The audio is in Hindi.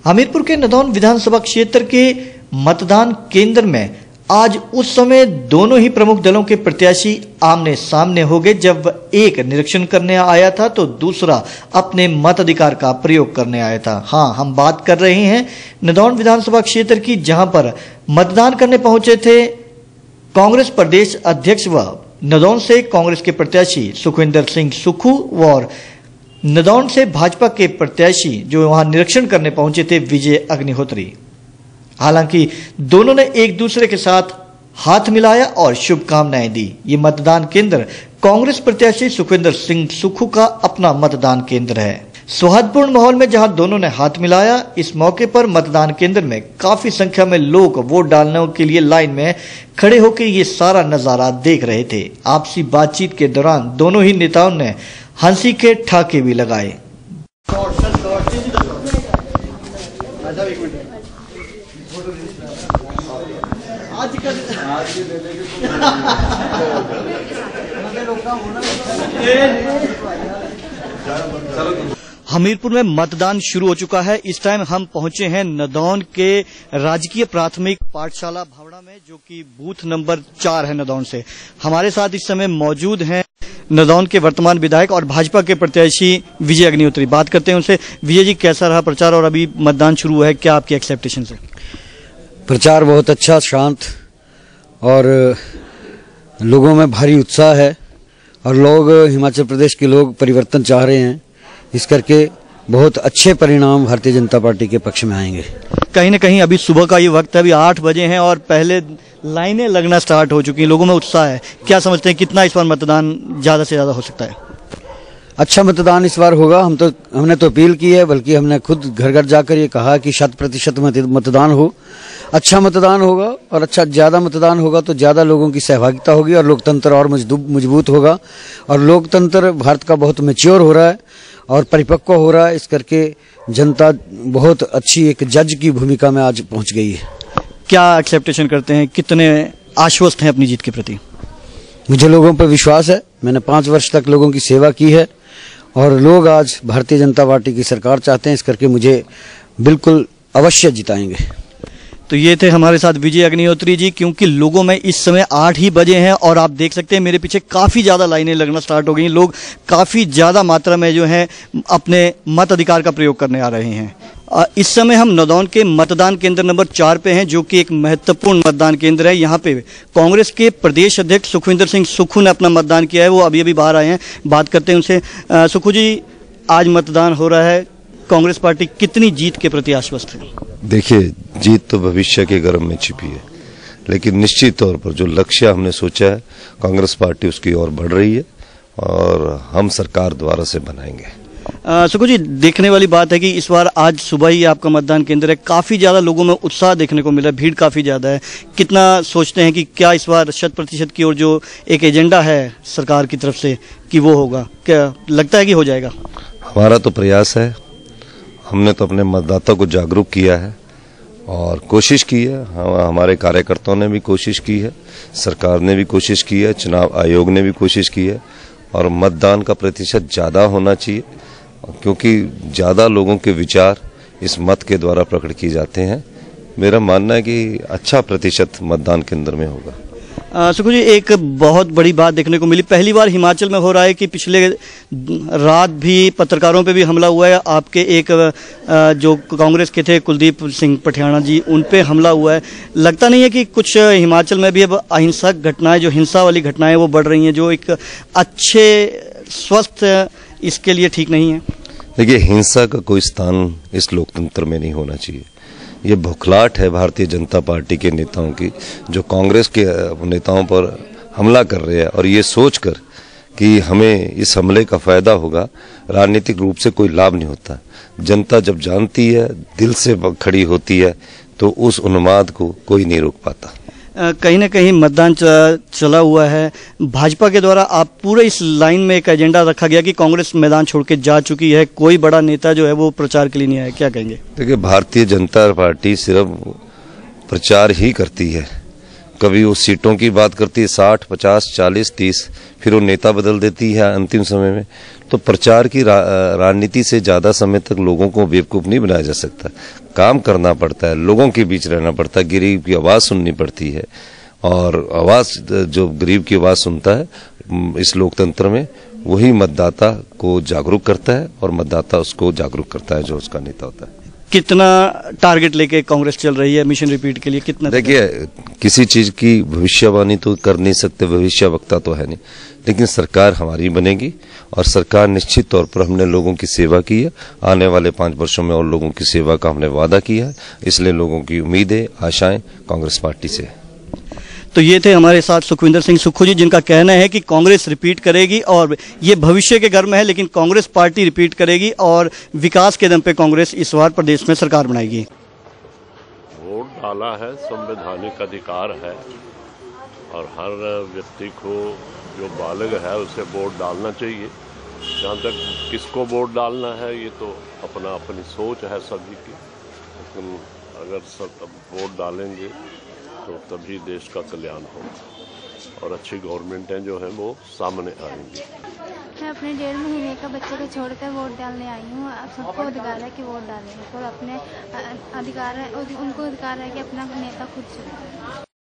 हमीरपुर के नदौन विधानसभा क्षेत्र के मतदान केंद्र में आज उस समय दोनों ही प्रमुख दलों के प्रत्याशी आमने सामने हो गए जब एक निरीक्षण करने आया था तो दूसरा अपने मताधिकार का प्रयोग करने आया था। हाँ, हम बात कर रहे हैं नदौन विधानसभा क्षेत्र की, जहां पर मतदान करने पहुंचे थे कांग्रेस प्रदेश अध्यक्ष व नदौन से कांग्रेस के प्रत्याशी सुखविंदर सिंह सुखू और नदौन से भाजपा के प्रत्याशी जो वहां निरीक्षण करने पहुंचे थे विजय अग्निहोत्री। हालांकि दोनों ने एक दूसरे के साथ हाथ मिलाया और शुभकामनाएं दी। ये मतदान केंद्र कांग्रेस प्रत्याशी सुखविंदर सिंह सुखू का अपना मतदान केंद्र है। सौहार्दपूर्ण माहौल में जहां दोनों ने हाथ मिलाया, इस मौके पर मतदान केंद्र में काफी संख्या में लोग वोट डालने के लिए लाइन में खड़े होकर ये सारा नजारा देख रहे थे। आपसी बातचीत के दौरान दोनों ही नेताओं ने हंसी के ठाके भी लगाए। हमीरपुर में मतदान शुरू हो चुका है। इस टाइम हम पहुंचे हैं नदौन के राजकीय प्राथमिक पाठशाला भावड़ा में, जो कि बूथ नंबर 4 है नदौन से। हमारे साथ इस समय मौजूद हैं नदौन के वर्तमान विधायक और भाजपा के प्रत्याशी विजय अग्निहोत्री। बात करते हैं उनसे। विजय जी, कैसा रहा प्रचार और अभी मतदान शुरू है, क्या आपकी एक्सपेक्टेशन है? प्रचार बहुत अच्छा, शांत और लोगों में भारी उत्साह है और लोग, हिमाचल प्रदेश के लोग परिवर्तन चाह रहे हैं। इस करके बहुत अच्छे परिणाम भारतीय जनता पार्टी के पक्ष में आएंगे। कहीं न कहीं अभी सुबह का ये वक्त है, अभी 8 बजे हैं और पहले लाइनें लगना स्टार्ट हो चुकी हैं, लोगों में उत्साह है। क्या समझते हैं कितना इस बार मतदान ज्यादा से ज्यादा हो सकता है? अच्छा मतदान इस बार होगा। हमने तो अपील की है, बल्कि हमने खुद घर घर जाकर ये कहा कि 100% मतदान हो। अच्छा मतदान होगा और अच्छा ज्यादा मतदान होगा तो ज्यादा लोगों की सहभागिता होगी और लोकतंत्र और मजबूत होगा। और लोकतंत्र भारत का बहुत मैच्योर हो रहा है और परिपक्व हो रहा है। इस करके जनता बहुत अच्छी एक जज की भूमिका में आज पहुंच गई है। क्या एक्सेप्टेशन करते हैं, कितने आश्वस्त हैं अपनी जीत के प्रति? मुझे लोगों पर विश्वास है। मैंने 5 वर्ष तक लोगों की सेवा की है और लोग आज भारतीय जनता पार्टी की सरकार चाहते हैं। इस करके मुझे बिल्कुल अवश्य जिताएंगे। तो ये थे हमारे साथ विजय अग्निहोत्री जी। क्योंकि लोगों में इस समय 8 ही बजे हैं और आप देख सकते हैं मेरे पीछे काफ़ी ज़्यादा लाइनें लगना स्टार्ट हो गई। लोग काफ़ी ज़्यादा मात्रा में जो है अपने मत अधिकार का प्रयोग करने आ रहे हैं। इस समय हम नदौन के मतदान केंद्र नंबर 4 पे हैं, जो कि एक महत्वपूर्ण मतदान केंद्र है। यहाँ पे कांग्रेस के प्रदेश अध्यक्ष सुखविंदर सिंह सुखू ने अपना मतदान किया है। वो अभी अभी बाहर आए हैं, बात करते हैं उनसे। सुखू जी, आज मतदान हो रहा है, कांग्रेस पार्टी कितनी जीत के प्रति आश्वस्त है? देखिए, जीत तो भविष्य के गर्भ में छिपी है, लेकिन निश्चित तौर पर जो लक्ष्य हमने सोचा है कांग्रेस पार्टी उसकी ओर बढ़ रही है और हम सरकार द्वारा से बनाएंगे। सुखू जी, देखने वाली बात है कि इस बार आज सुबह ही आपका मतदान केंद्र है, काफी ज्यादा लोगों में उत्साह देखने को मिला है, भीड़ काफी ज्यादा है। कितना सोचते हैं कि क्या इस बार 100% की ओर जो एक एजेंडा है सरकार की तरफ से कि वो होगा? क्या लगता है कि हो जाएगा? हमारा तो प्रयास है। हमने तो अपने मतदाता को जागरूक किया है और कोशिश की है। हमारे कार्यकर्ताओं ने भी कोशिश की है, सरकार ने भी कोशिश की है, चुनाव आयोग ने भी कोशिश की है और मतदान का प्रतिशत ज़्यादा होना चाहिए, क्योंकि ज़्यादा लोगों के विचार इस मत के द्वारा प्रकट किए जाते हैं। मेरा मानना है कि अच्छा प्रतिशत मतदान केंद्र में होगा। सुखू जी, एक बहुत बड़ी बात देखने को मिली, पहली बार हिमाचल में हो रहा है कि पिछले रात भी पत्रकारों पे भी हमला हुआ है। आपके एक जो कांग्रेस के थे कुलदीप सिंह पटियाला जी, उन पे हमला हुआ है। लगता नहीं है कि कुछ हिमाचल में भी अब अहिंसक घटनाएं, जो हिंसा वाली घटनाएं वो बढ़ रही हैं, जो एक अच्छे स्वस्थ इसके लिए ठीक नहीं है? देखिए, हिंसा का कोई स्थान इस लोकतंत्र में नहीं होना चाहिए। ये बौखलाहट है भारतीय जनता पार्टी के नेताओं की, जो कांग्रेस के नेताओं पर हमला कर रहे हैं और ये सोचकर कि हमें इस हमले का फायदा होगा। राजनीतिक रूप से कोई लाभ नहीं होता। जनता जब जानती है, दिल से खड़ी होती है, तो उस उन्माद को कोई नहीं रोक पाता। कहीं ना कहीं मतदान चला हुआ है, भाजपा के द्वारा आप पूरे इस लाइन में एक एजेंडा रखा गया कि कांग्रेस मैदान छोड़ के जा चुकी है, कोई बड़ा नेता जो है वो प्रचार के लिए नहीं आया, क्या कहेंगे? देखिए, भारतीय जनता पार्टी सिर्फ प्रचार ही करती है, कभी वो सीटों की बात करती है 60, 50, 40, 30, फिर वो नेता बदल देती है अंतिम समय में। तो प्रचार की राजनीति से ज्यादा समय तक लोगों को बेवकूफ नहीं बनाया जा सकता। काम करना पड़ता है, लोगों के बीच रहना पड़ता है, गरीब की आवाज सुननी पड़ती है। और आवाज जो गरीब की आवाज सुनता है इस लोकतंत्र में, वही मतदाता को जागरूक करता है और मतदाता उसको जागरूक करता है जो उसका नेता होता है। कितना टारगेट लेके कांग्रेस चल रही है मिशन रिपीट के लिए? कितना? देखिए, किसी चीज की भविष्यवाणी तो कर नहीं सकते, भविष्यवक्ता तो है नहीं, लेकिन सरकार हमारी बनेगी और सरकार निश्चित तौर पर हमने लोगों की सेवा की है। आने वाले 5 वर्षों में और लोगों की सेवा का हमने वादा किया है, इसलिए लोगों की उम्मीदें, आशाएं कांग्रेस पार्टी से है। तो ये थे हमारे साथ सुखविंदर सिंह सुक्खू जी, जिनका कहना है कि कांग्रेस रिपीट करेगी और ये भविष्य के घर में है, लेकिन कांग्रेस पार्टी रिपीट करेगी और विकास के दम पे कांग्रेस इस बार प्रदेश में सरकार बनाएगी। वोट डाला है, संवैधानिक अधिकार है और हर व्यक्ति को जो बालिग है उसे वोट डालना चाहिए। जहाँ तक किसको वोट डालना है ये तो अपनी सोच है सभी की, लेकिन अगर सब वोट डालेंगे तो तभी देश का कल्याण होगा और अच्छी गवर्नमेंटें जो हैं वो सामने आएंगी। मैं अपने 1.5 महीने का बच्चे को छोड़कर वोट डालने आई हूँ। अब सबको अधिकार है कि वोट डालें और अपने अधिकार है, उनको अधिकार है कि अपना नेता खुद चुने।